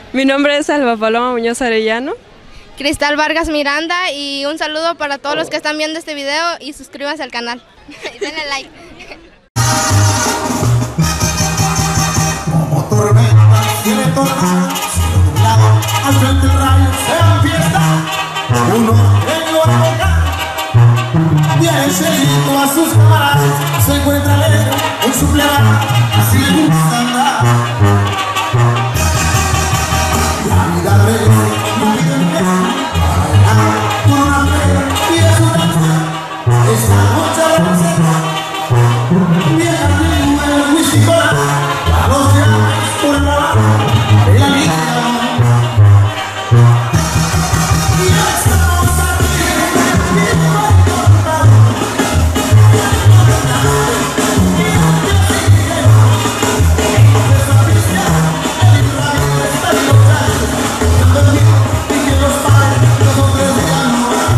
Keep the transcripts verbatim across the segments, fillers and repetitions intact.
Mi nombre es Alba Paloma Muñoz Arellano. Cristal Vargas Miranda, y un saludo para todos los que están viendo este video y suscríbanse al canal. Denle like. Como tormenta tiene tornado, nublado, al frente el rayo se enfiesta. Uno en lo local viene seguido a sus camaradas, se encuentra alegre en su plegaria, así le gusta andar. La vida breve no vive en pie, para bailar con una plena y de su danza. Esta noche vamos a estar bien arriba en el whisky cola, a los llaves por el trabajo de la niña. Y ya estamos aquí, y no hay contado, y no hay contado, y no hay contado. Esa vista, el radio está divorciado, cuando el niño y que los padres, los hombres ya no van.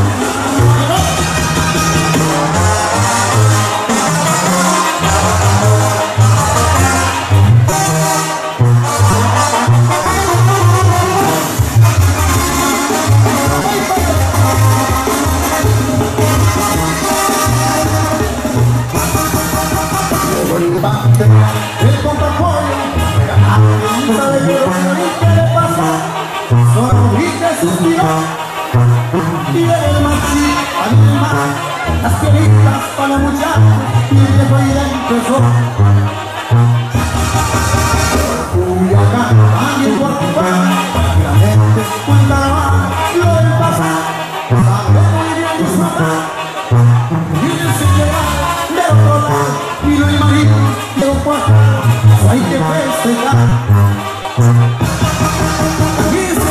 El contrapollo, no sabe qué le pasa, solo grita y suspiró, y el machi animal, las pieritas para la muchacha, y el viejo ya empezó. Uy, acá, alguien por ocupar, y la gente cuenta la mano, lo del pasado, sabe muy bien su mamá, y el señor de otro lado, y lo imagino. Hay que festejar. Aquí se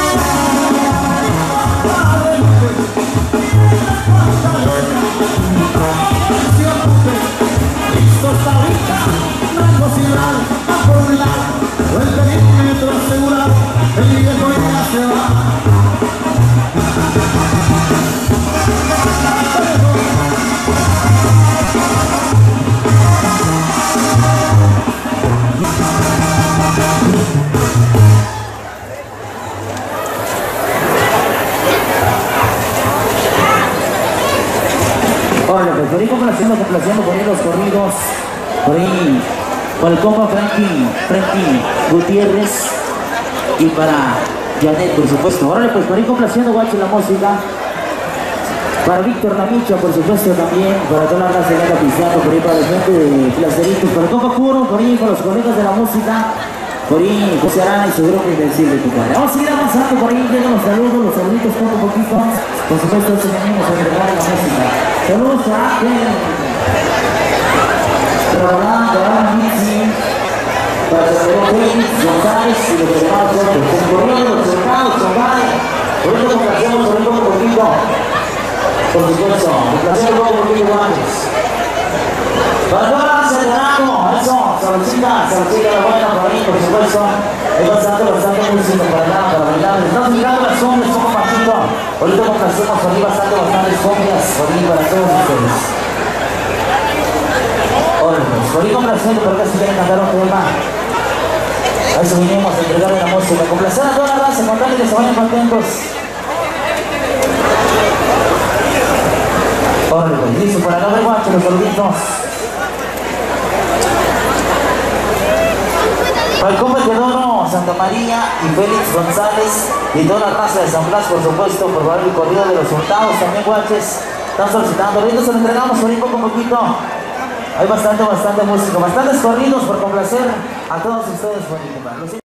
listo está ahorita, rango ciudad, a por un lado, el perímetro asegurado, el viejo ya se va. Hola, pues por ahí complaciendo, complaciendo por ahí los corridos, por ahí, para el compa Frankie, Frankie Gutiérrez y para Janet, por supuesto. Órale, pues por ahí complaciendo, guacho, la música. Para Víctor Lamicha, por supuesto, también, para toda la raza que anda pisando, por ahí para la gente de Placeritos, para el compa Puro, por ahí, para los colegas de la música, por ahí, José Arana y su grupo Invencible, tu padre. Vamos a seguir avanzando, por ahí llegan los saludos, los saluditos poco a poquito. Por supuesto, eso venimos a entregar la música. Saludos a Rolando, a Mitzi, para el señor Félix González y los demás otros. Con corriendo los cercados, Chongay, por eso complacemos por ahí poco a poquito. Por supuesto, complacemos poco a poquito antes. Para toda la raza de Tanaco, eso, saludcita, saludcita la buena por ahí, por supuesto. Hay bastante, bastante música para nada, para bailar. Estamos mirando las sombras, poco bajito. Ahorita complacemos por ahí bastante, bastantes copias, por ahí para todos ustedes. Ahora pues, por ahí complacemos, pero que si quieren cantar un tema. A eso vinimos a entregarle la música. Complacer a toda la raza, contarles que se vayan contentos. Ahora pues, listo, para no ver guacho, los saluditos. Para el compa Teodoro, Santa María y Félix González y toda la raza de San Blas, por supuesto, por favor, el corrido de los hurtados, también guaches, están solicitando. Ahorita se lo entregamos por ahí poco a poquito. Hay bastante, bastante música, bastantes corridos por complacer a todos ustedes.